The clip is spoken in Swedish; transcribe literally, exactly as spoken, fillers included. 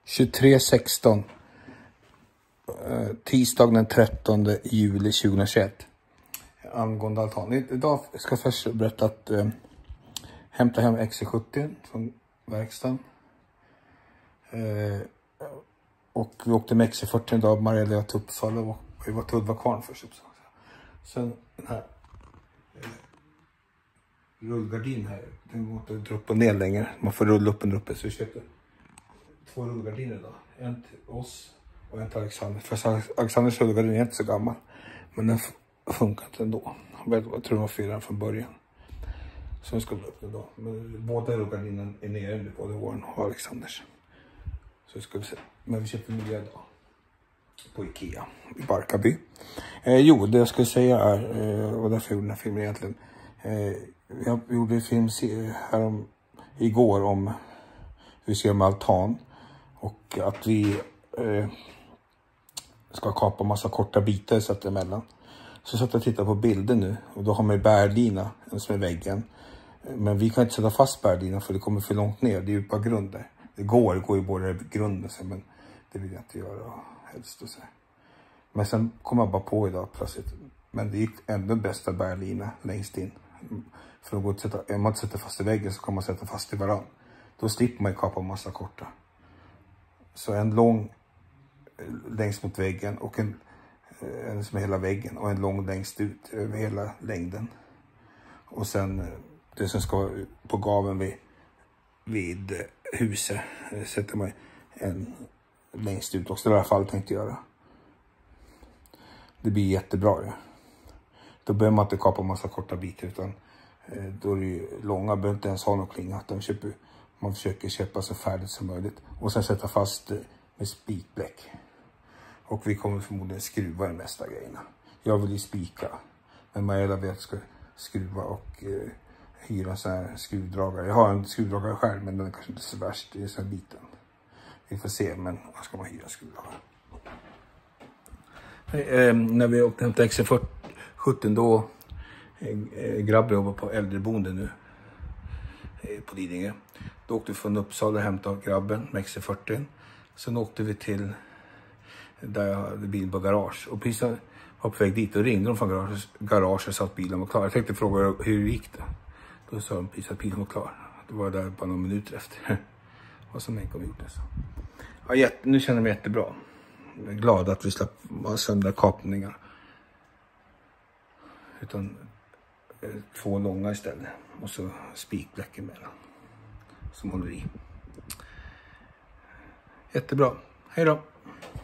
tjugotre sexton. Eh, tisdag den trettonde juli tjugohundratjugoett. Angående altan. Idag ska jag först berätta att eh, hämta hem X C sjuttio från verkstaden. Eh, och vi åkte med X C fyrtio idag. Mariella och jag till Uppsala och vi var till Uddevalla först. Uppsala. Sen den här eh, rullgardin här. Den går inte att dra upp och ner längre. Man får rulla upp och uppe. Så vi köpte två rullgardiner idag. En till oss och en till Alexander. För Alexanders rullgardin är inte så gammal. Men den funkar inte ändå. Jag tror det var fyra från början. Så vi ska upp den då. Men båda rullgardinen är nere nu. Både Warren och Alexanders. Så vi ska se. Men vi köpte nya idag. På Ikea i Barkarby. Eh, jo, det jag skulle säga är, eh, och därför jag gjorde den här filmen egentligen. Eh, jag gjorde en film här om, igår om hur vi ser med altan. Och att vi eh, ska kapa massa korta bitar så att det emellan. Så satt jag och tittade på bilder nu. Och då har man ju bärlina som är väggen. Men vi kan inte sätta fast bärlina för det kommer för långt ner. Det är ju bara grunder. Det går, det går ju både grunden. Men det vill jag inte göra helst. Och så. Men sen kom jag bara på idag plötsligt. Men det gick ändå bästa bärlina längst in. För att gå och sätta, om man inte sätter fast i väggen så kan man sätta fast i varann. Då slipper man ju kapa massa korta. Så en lång längst mot väggen och en, en som är hela väggen. Och en lång längst ut över hela längden. Och sen det som ska vara på gaven vid, vid huset sätter man en längst ut också. Det i alla fall tänkte göra. Det blir jättebra. Ja. Då behöver man inte kapa massa korta bitar utan eh, då är det ju långa, behöver inte ens ha någon klinga. De köper, man försöker köpa så färdigt som möjligt. Och sen sätta fast eh, med spikbläck. Och vi kommer förmodligen skruva de mesta grejerna. Jag vill ju spika. Men Mariella vet att jag ska skruva och eh, hyra en sån här skruvdragare. Jag har en skruvdragare själv men den är kanske inte så värst i den biten. Vi får se, men vad ska man hyra skruvdragare? Eh, när vi åkte hem till X C sjuttio då eh, grabbar jobbar på äldreboende nu eh, på Lidingö. Då åkte vi från Uppsala och hämtade grabben med X C fyrtio. Sen åkte vi till där jag hade bil på garage. Och precis när jag var på väg dit och ringde de från garage, garage och sa att bilen var klar. Jag tänkte fråga hur det gick det. Då sa de precis att bilen var klar. Då var jag där bara några minuter efter. Och så människor gjort det så. Ja, jätte, nu känner jag mig jättebra. Jag är glad att vi slapp ha sönder kapningar. Utan eh, två långa istället. Och så spikbläck emellan. Som håller i. Jättebra. Hej då.